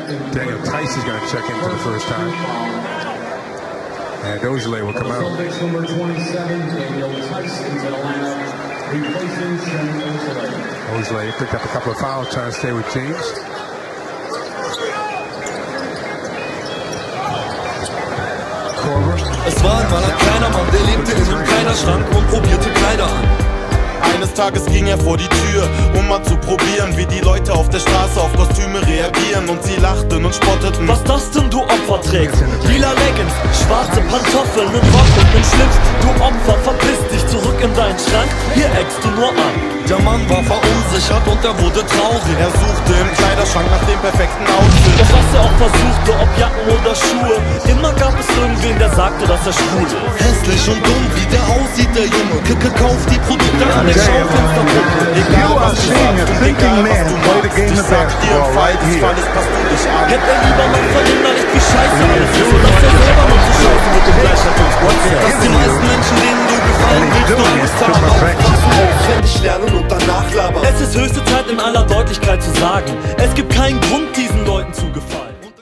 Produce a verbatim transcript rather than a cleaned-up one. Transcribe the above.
Daniel Theis is going to check in for the first time. And Ojale will come out. Number twenty-seven, Daniel Theis into the lineup, replacing Ojale. Ojale picked up a couple of fouls trying to stay with James. Korver. Es war einmal ein kleiner Mann, der lebte in einem Kleiderschrank und probierte Kleider an. Eines Tages ging er vor die Tür, um mal zu probieren, wie die Leute auf der Straße auf Kostüme reagieren. Und sie lachten und spotteten. Was das denn, du Opfer trägst? Lila Leggings, schwarze Pantoffeln, nen Rock und nen Schlips. Du Opfer, verpiss dich zurück in deinen Schrank, hier eckst du nur an. Der Mann war verunsichert und er wurde traurig. Er suchte im Kleiderschrank nach dem perfekten Outfit. Doch was er auch versuchte, ob Jacken oder Schuhe, immer gab es irgendwen, der sagte, dass er schwul ist. Hässlich und dumm, wie der aussieht, der Junge. Kicke kauft die Produkte an den Schaufensterpunkte. Egal was du sagst und egal was du machst, ich sag dir im Fall des Falles passt du dich an. Hätte er lieber noch verinnerlicht, wie scheiße alles ist, sodass er selber noch zu scheiße mit dem Gleichheitswort. Dass die meisten Menschen, denen du gefallen willst, nur Angst haben, auswendig lernen und danach labern. Es ist höchste Zeit, in aller Deutlichkeit zu sagen, es gibt keinen Grund, diesen Leuten zu gefallen.